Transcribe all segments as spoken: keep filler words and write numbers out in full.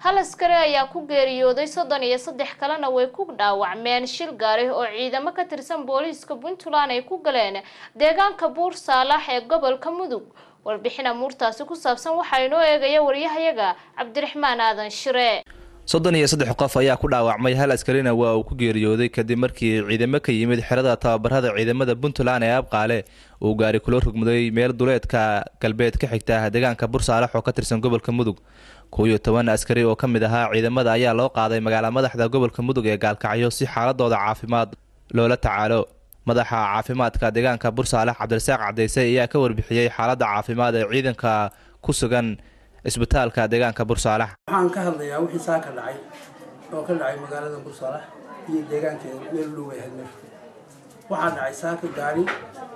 hal askari ayaa ku geeriyooday soddon iyo saddex kalena way ku dhaawacmeen shil gaari oo ciidamo ka tirsan booliiska Puntland ay ku galeen deegaanka Buur Saalax ee gobolka Mudug. warbixin amuurtaasi ku saabsan waxa inoo eegaya wariyahayaga Cabdiraxmaan Aadan Shire. soddon iyo saddex qof ayaa ku dhaawacmay hal askarina waa uu ku geeriyooday kadib markii ciidamo ka yimid xirada tababarada ciidamada Puntland ee Abqaale uu gaari kula rugmaday meel duleedka galbeed ka xigta deegaanka Buur Saalax oo ka tirsan gobolka Mudug. kow iyo toban askari oo kamid ahaa ciidamada ayaa loo qaaday magaalada madaxda gobolka Mudug ee Gaalkacyo si xaaladooda caafimaad loola tacaalo. madaxa caafimaadka deegaanka Buur Saalax Cabdirasaaq Cadeyse ayaa ka warbixiyay xaaladda caafimaad ee ciidanka ku sugan isbitaalka deegaanka Buur Saalax. waxaan ka hadlayaa wixii saaka dhacay oo ka dhacay magaalada Buur Saalax iyo deegaankeeda meel dhow ay hadmay. waxaa dhacay saaka gaari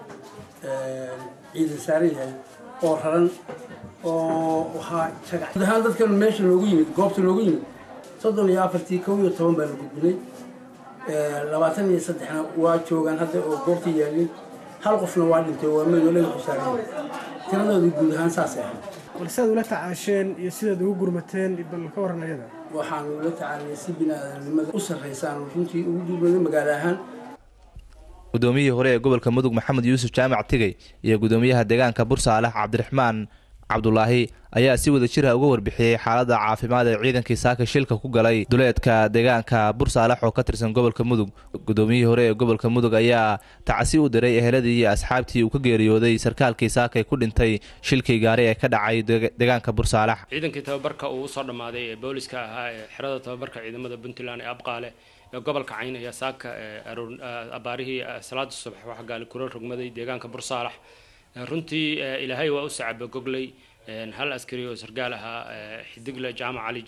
ee ciidan saaran oo raran oo waxa jagac dadaan dadkan meesha loogu yimid goobta loogu yimid soddon iyo afar kow iyo toban baa lagu gudbinay ee labaatan iyo saddex waa joogan hadda oo goobta yaalin hal qofna waa dhintay waa meel laga xusaaray tiradoodu guud ahaan saas ah warsaad ula tacaasheen iyo sidaad ugu gurmateen bal ka waranayada waxaan ula tacaalay si binaadamnimada u sareeysan runtii ugu gudbinay magaalo ahaan gudoomiyaha hore ee gobolka Mudug Maxamed Yuusuf Jaamac Tigay iyo gudoomiyaha deegaanka Buur Saalax Cabdiraxmaan Cabdullaahi ayaa si wada jir ah uga warbixiyay xaaladda caafimaad ee ciidankii saaka shilka ku galay duleedka deegaanka Buur Saalax oo ka tirsan gobolka Mudug. gudoomiyihii hore ee gobolka Mudug ayaa tacsi u diray eheladii iyo asxaabtii uu ka geeriyooday sarkaalkii saaka ku dhintay shilkii gaari ee ka dhacay deegaanka Buur Saalax. ciidankii tababarka uu soo dhamaaday ee booliska ahaa ee xirada tababarka ciidamada Puntland ee Abqaale ee gobolka Cayn ayaa saaka abaarihii salaada subax waxa gaali kula rugmaday deegaanka Buur Saalax. runtii ilaahay waa u sacab goglay hal askari oo sargaal ahaa xidigle Jaamac Ali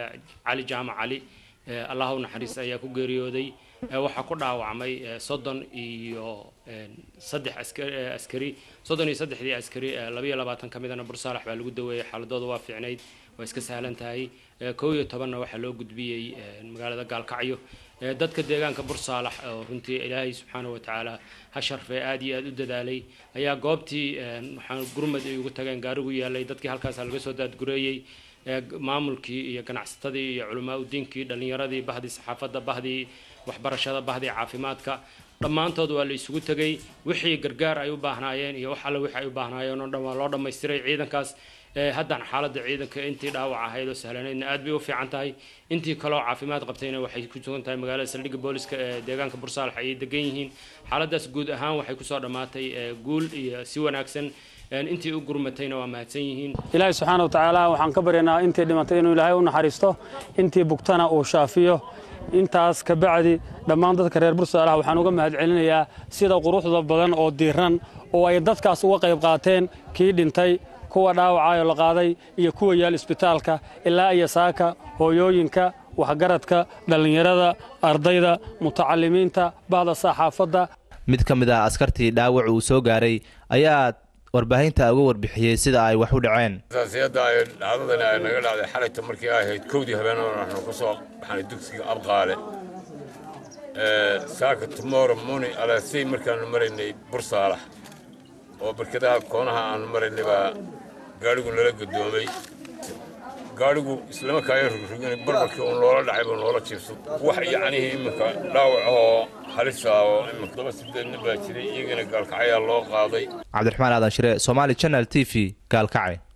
Ali Jaamac Ali Allahu naxariis ayaa ku geeriyooday. waxa ku dhaawacmay soddon iyo saddex askari soddon iyo saddexdii askari laba iyo labaatan kamidana Buur Saalax baa lagu daweeyay xaaladooda waa fiicnayd waa iska sahlan tahay. kow iyo toban waxa loo gudbiyay magaalada Gaalkacyo. dadka deegaanka Buur Saalax oo runtii Ilaahay subxaanahu wa ta'aala ha sharfay aad iyo aad u dadaalay ayaa goobtii waxaan gurmad ay ugu tageen gaarigu yaalay dadkii halkaas laga soo daadgureeyay maamulkii iyo ganacsatadii iyo culimaa diinkii dhalinyaradii bahdii saxaafadda bahdii waxbarashada bahdii caafimaadka dhammaantood waa la isugu tagay wixii gargaar ay u baahnaayeen iyo wax alla wixii ay u baahnaayeen oo dhan waa loo dhameystiray ciidankaas. haddana xaaladda ciidanka intii dhaawac ahayd oo sahlanaydna aad bay u fiican tahay intii kale oo caafimaad qabtayna waxay ku sugan tahay magaalada saldhigga booliska ee deegaanka Buur Saalax ay degan yihiin. xaaladaas guud ahaan waxay ku soo dhamaatay guul iyo si wanaagsan intii u gurmatayna waa mahadsan yihiin. Ilaahay subxaanahu wa ta'aala waxaan ka baryaynaa intii dhimatay inuu Ilaahay u naxariisto intii bugtana uu shaafiyo. intaas ka bacdi dhammaan dadka reer Buur Saalax waxaan uga mahad celinayaa sida quruxda badan oo diiran oo ay dadkaas uga qayb qaateen kii dhintay kuwa dhaawacay la qaaday iyo kuwa yaal isbitaalka ilaa iyo saaka hooyooyinka waxgaradka dhalinyarada ardayda mutacallimiinta bahda saxaafadda. mid kamid ah askartii dhaawac uu soo gaaray ayaa warbaahinta uga warbixiyay sida ay wax u dhaceen. asaasiyada ay dhacdadana ay naga dhacday xalayta markii ay ahayd kowdii habeen oo waxaan ku soo baxnay dugsiga Abqaale ee saaka tomorrow morning alasay markaan maraynay Buur Saalax oo barkadaha koonaha aan maraynay baa gaarigu nala gadoomay. gaarigu isla markaa ay rugrugnay barbarkii uu noola dhacay buu noola jiibsay wax yacni imika dhaawac oo halis ah oo imika daba sideedna baa jiray iyagana Gaalkacyo loo qaaday. Cabdiraxmaan Aadan Shire, Somali Channel T V, Gaalkacyo.